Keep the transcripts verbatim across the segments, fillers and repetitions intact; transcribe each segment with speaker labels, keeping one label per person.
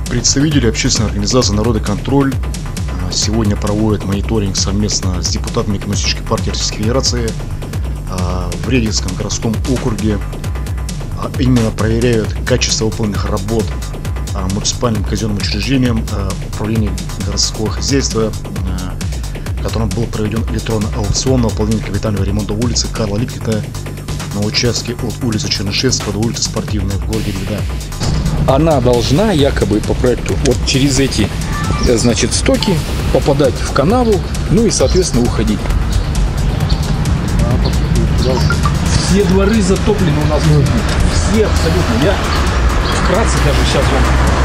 Speaker 1: Представители общественной организации «Народный контроль» сегодня проводят мониторинг совместно с депутатами Коммунистической партии Российской Федерации в Рединском городском округе. Именно проверяют качество выполненных работ муниципальным казенным учреждением управления городского хозяйства, которым был проведен электронный аукцион на выполнение капитального ремонта улицы Карла Липкнехта на участке от улицы Чернышевского до улицы Спортивной в городе Львида.
Speaker 2: Она должна якобы по проекту вот через эти, значит, стоки попадать в канаву, ну и, соответственно, уходить. Все дворы затоплены у нас. Все абсолютно. Я вкратце даже сейчас вам...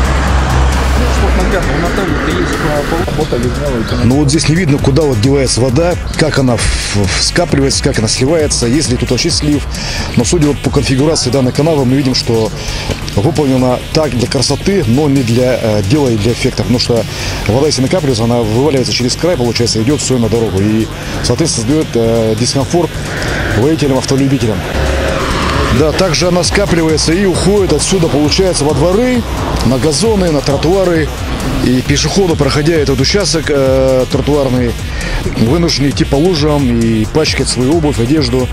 Speaker 3: Ну вот здесь не видно, куда вот девается вода, как она скапливается, как она сливается, есть ли тут вообще слив. Но судя вот по конфигурации данной канавы, мы видим, что выполнена так для красоты, но не для э, дела и для эффекта. Потому что вода, если накапливается, она вываливается через край, получается, идет все на дорогу. И, соответственно, создает э, дискомфорт водителям, автолюбителям. Да, также она скапливается и уходит отсюда, получается, во дворы, на газоны, на тротуары. И пешеходы, проходя этот участок э, тротуарный, вынуждены идти по лужам и пачкать свою обувь, одежду.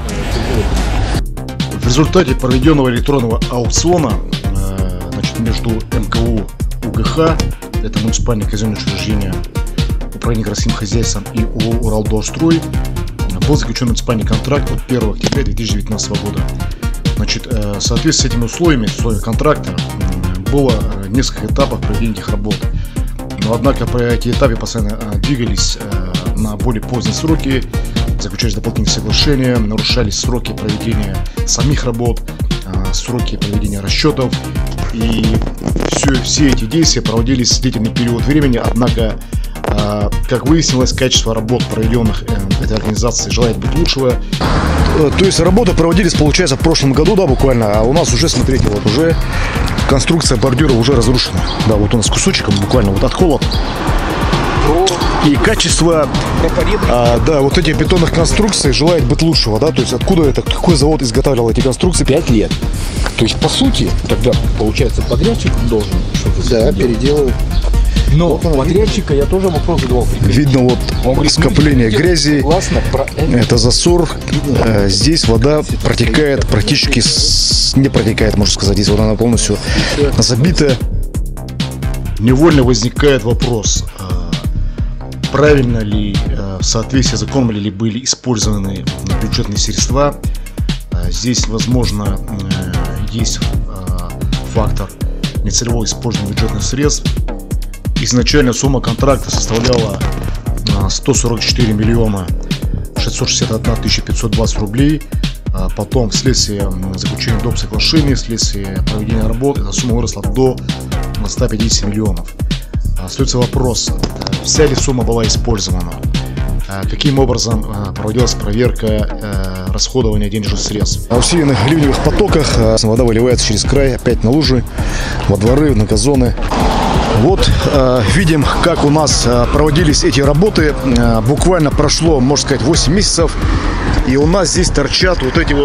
Speaker 1: В результате проведенного электронного аукциона э, значит, между эм ка у УГХ, это муниципальное казенное учреждение управления городским хозяйством, и ООО «Уралдорстрой», был заключен муниципальный контракт от первого октября две тысячи девятнадцатого года. Значит, в соответствии с этими условиями, условиями контракта, было несколько этапов проведения этих работ. Но, однако, по эти этапы постоянно двигались на более поздние сроки, заключались дополнительные соглашения, нарушались сроки проведения самих работ, сроки проведения расчетов. И все, все эти действия проводились длительный период времени, однако, как выяснилось, качество работ, проведенных этой организацией, желает быть лучшего.
Speaker 3: То есть работы проводились, получается, в прошлом году, да, буквально, а у нас уже, смотрите, вот уже конструкция бордюра уже разрушена. Да, вот у нас кусочком буквально вот от холод. И качество, а, да, вот этих бетонных конструкций желает быть лучшего, да, то есть откуда это, какой завод изготавливал эти конструкции?
Speaker 2: Пять лет. То есть, по сути, тогда, получается, подрядчик должен что-то
Speaker 3: да, переделывать.
Speaker 2: Но вот подрядчика я тоже вопрос задавал.
Speaker 3: Видно вот говорит, скопление грязи, про это. это засор. Э, здесь вода протекает практически, с... не протекает, можно сказать. Здесь вода она полностью забита.
Speaker 1: Невольно возникает вопрос, правильно ли, в соответствии с законом ли были использованы бюджетные средства. Здесь, возможно, есть фактор нецелевого использования бюджетных средств. Изначально сумма контракта составляла сто сорок четыре миллиона шестьсот шестьдесят одна тысяча пятьсот двадцать рублей. Потом, вследствие заключения доп. Соглашений, вследствие проведения работ, эта сумма выросла до ста пятидесяти миллионов. Остается вопрос, вся ли сумма была использована, каким образом проводилась проверка расходования денежных средств.
Speaker 3: На усиленных ливневых потоках вода выливается через край, опять на лужи, во дворы, на газоны. Вот э, видим, как у нас э, проводились эти работы. Э, буквально прошло, можно сказать, восемь месяцев. И у нас здесь торчат вот эти вот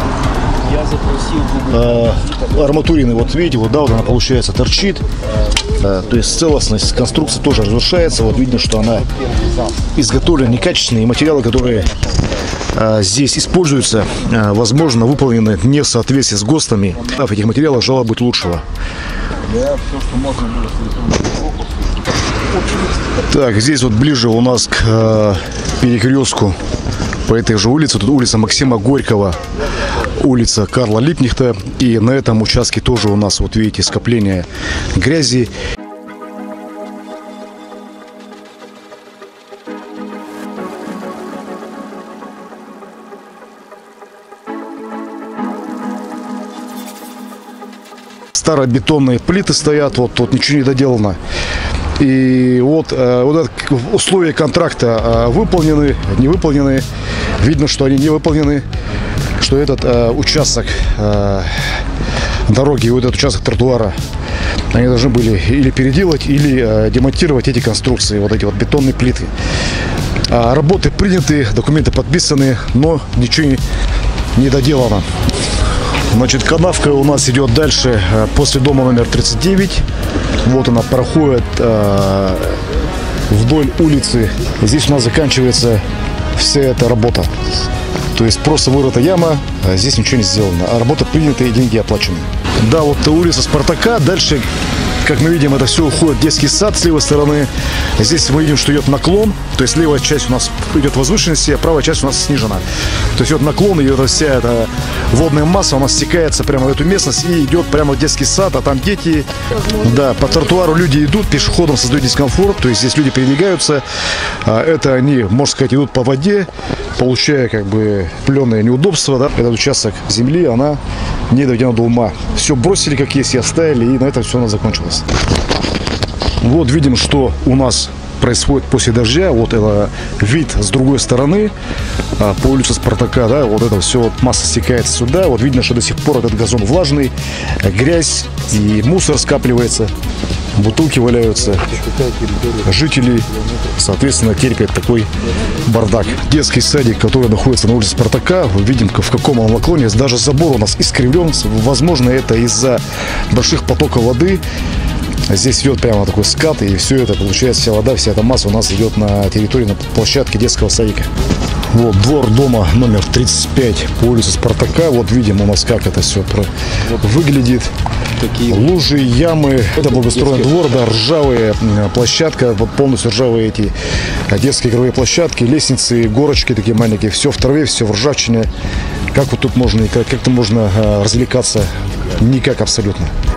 Speaker 3: э, арматурины. Вот видите, вот, да, вот она, получается, торчит. Э, то есть целостность конструкции тоже разрушается. Вот видно, что она изготовлена некачественные. Материалы, которые э, здесь используются, э, возможно, выполнены не в соответствии с ГОСТами. В этих материалах желало быть лучшего. Так, здесь вот ближе у нас к э, перекрестку по этой же улице. Тут улица Максима Горького, улица Карла Липкнехта. И на этом участке тоже у нас, вот видите, скопление грязи. Старобетонные плиты стоят, вот тут ничего не доделано. И вот, э, вот это условия контракта э, выполнены, не выполнены. Видно, что они не выполнены, что этот э, участок э, дороги, вот этот участок тротуара, они должны были или переделать, или э, демонтировать эти конструкции, вот эти вот бетонные плиты. А работы приняты, документы подписаны, но ничего не, не доделано. Значит, канавка у нас идет дальше после дома номер тридцать девять. Вот она проходит э, вдоль улицы. Здесь у нас заканчивается вся эта работа. То есть просто вырыта яма, а здесь ничего не сделано. А работа принята и деньги оплачены. Да, вот улица Спартака. Дальше, как мы видим, это все уходит в детский сад с левой стороны. Здесь мы видим, что идет наклон. То есть левая часть у нас идет возвышенности, а правая часть у нас снижена. То есть идет наклон, и эта вся эта водная масса у нас стекается прямо в эту местность и идет прямо в детский сад, а там дети. Да, по тротуару люди идут, пешеходам создают дискомфорт. То есть здесь люди передвигаются. Это они, можно сказать, идут по воде, получая как бы пленное неудобство. Да? Этот участок земли, она не доведена до ума. Все бросили как есть и оставили, и на этом все у нас закончилось. Вот видим, что у нас происходит после дождя. Вот это вид с другой стороны по улице Спартака, да, вот это все, вот масса стекается сюда. Вот видно, что до сих пор этот газон влажный, грязь и мусор скапливается, бутылки валяются. Жители, соответственно, терпят такой бардак. Детский садик, который находится на улице Спартака, видим, в каком он наклоне. Даже забор у нас искривлен. Возможно, это из-за больших потоков воды. Здесь идет прямо такой скат, и все это, получается, вся вода, вся эта масса у нас идет на территории, на площадке детского садика. Вот двор дома номер тридцать пять по улице Спартака. Вот видим у нас, как это все выглядит. Такие лужи, ямы. Это благоустроенный двор, да, ржавая площадка, вот полностью ржавые эти детские игровые площадки, лестницы, горочки такие маленькие. Все в траве, все в ржавчине. Как вот тут можно, как-то можно развлекаться? Никак абсолютно.